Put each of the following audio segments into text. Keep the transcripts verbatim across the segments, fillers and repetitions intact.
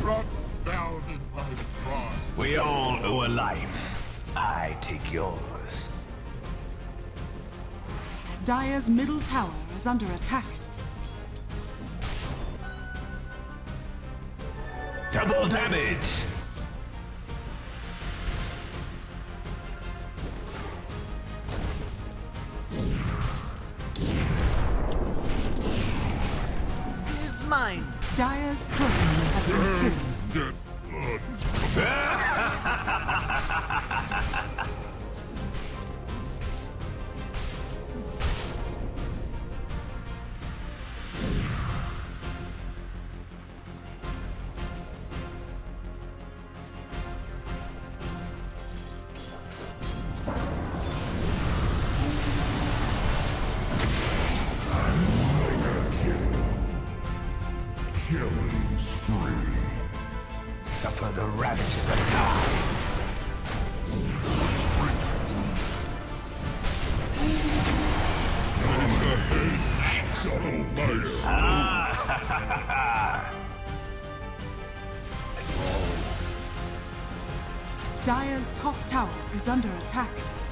trodden down in my pride. We all owe a life. I take yours. Dire's middle tower is under attack. Double damage! It is mine. Dire's courier has been killed. Get Killing spree. Suffer the ravages of time. sprint. Double fire. Ah! Dire's top tower is under attack.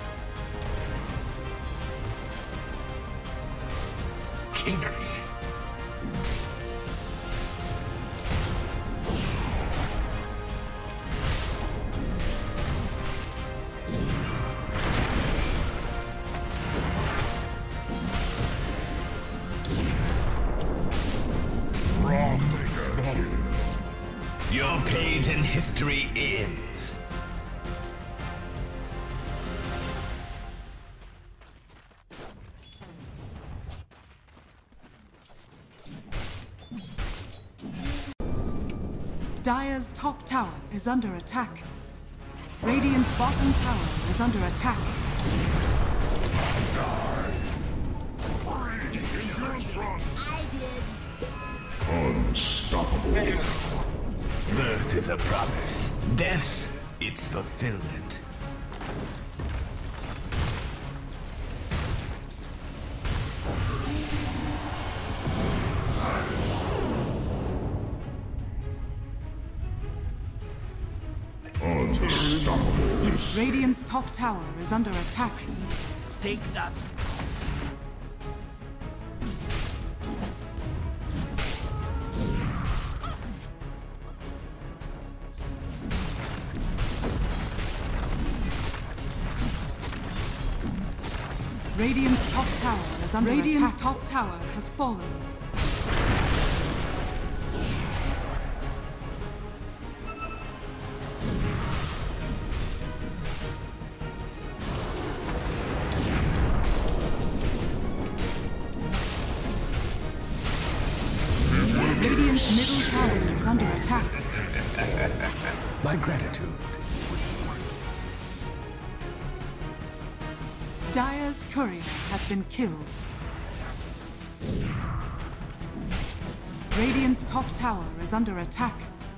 Kingery. Your page in history ends. Dire's top tower is under attack. Radiant's bottom tower is under attack. I did. Unstoppable. Birth is a promise. Death, its fulfillment. Unstoppable. Radiant's top tower is under attack. Take that. Radiant's top tower is under Radiant's attack. Radiant's top tower has fallen. Radiant's middle tower is under attack. My gratitude. Dire's courier has been killed. Radiant's top tower is under attack.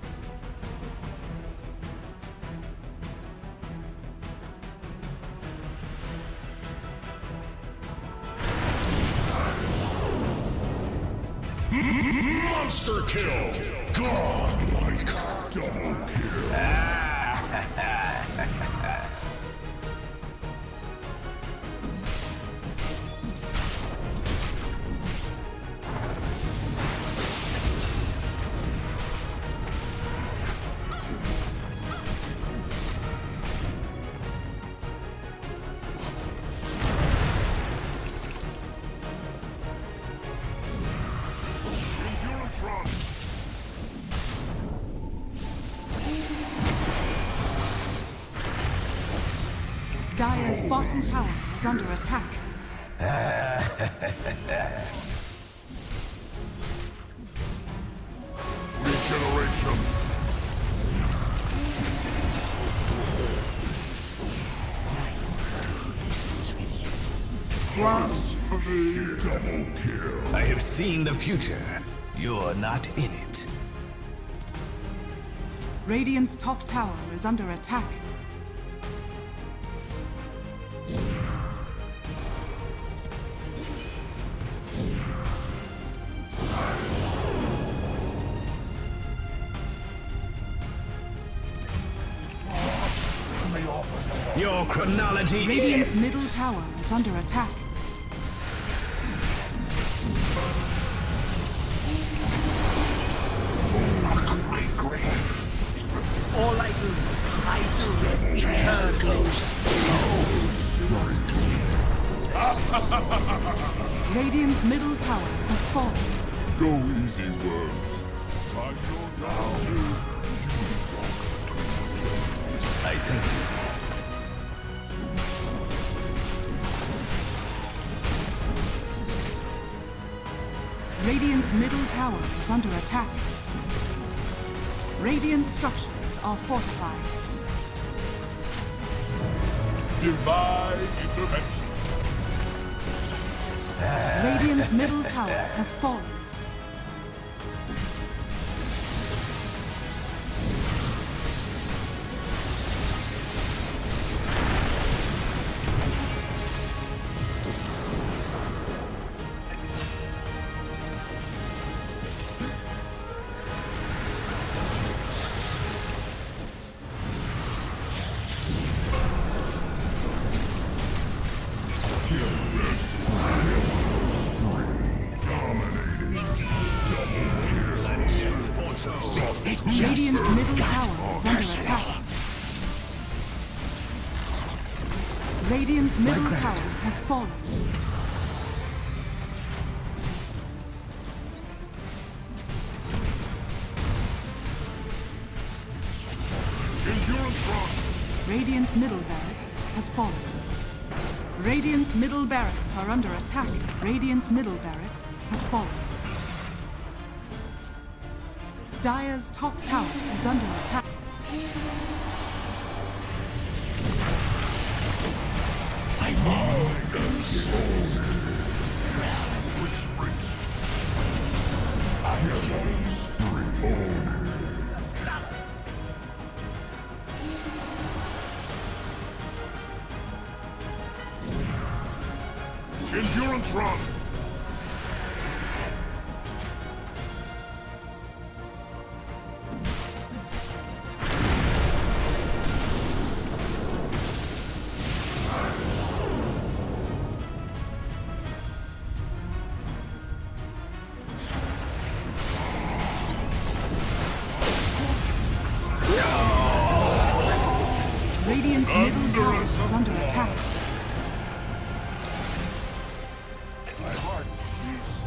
Monster kill. Godlike. Double kill. Dire's bottom tower is under attack. Regeneration. Blasphemy. Double kill. I have seen the future. You're not in it. Radiant's top tower is under attack. Your chronology Radiant's ends. middle tower is under attack. All I do, I do eternally. Radiant's middle tower has fallen. Go easy, worms. I'm going down to... I thank you. Radiant's middle tower is under attack. Radiant structures are fortified. Divine intervention. Radiant's middle tower has fallen. Radiant's middle tower is under attack. Radiant's middle tower has fallen. Endurance run. Radiant's middle barracks has fallen. Radiant's middle barracks are under attack. Radiant's middle barracks has fallen. Dire's top tower is under attack. I fall in souls. Quick sprint. I shall reborn. Endurance run. Radiant's middle tower is under attack. My heart beats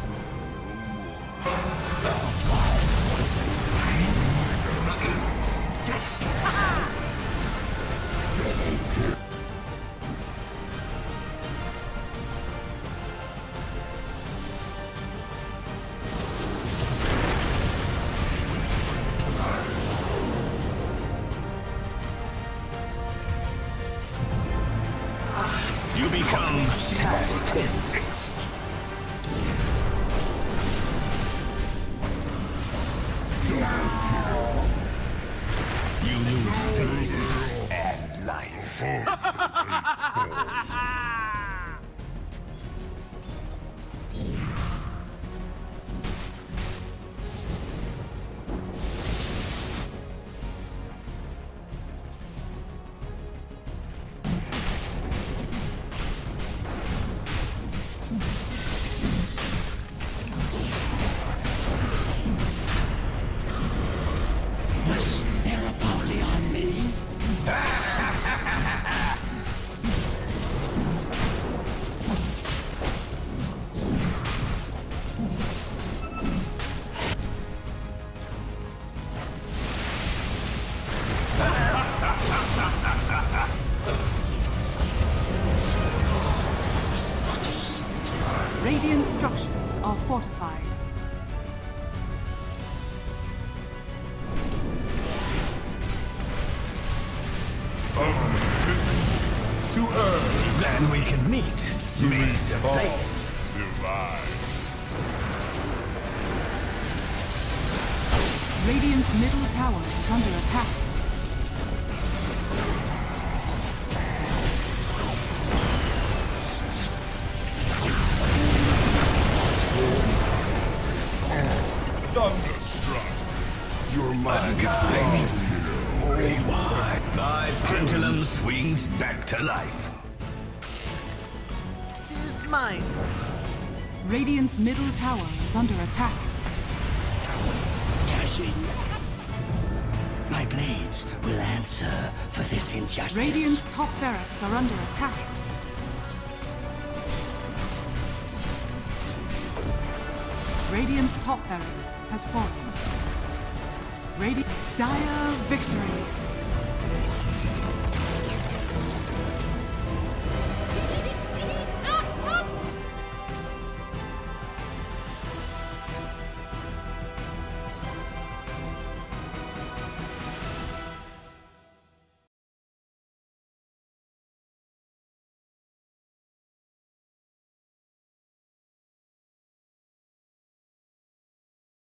You become past tense. You lose face and life. Was there a bounty on me? Radiant structures are fortified. to earth. Then we can meet face to fall. face. Divine. Radiant's middle tower is under attack. Thunderstruck. Your mind Unkind. belongs to you. Rewind. My pendulum swings back to life. It is mine. Radiant's middle tower is under attack. Cashing. My blades will answer for this injustice. Radiant's top barracks are under attack. Radiant's top barracks has fallen. Radiant Dire victory.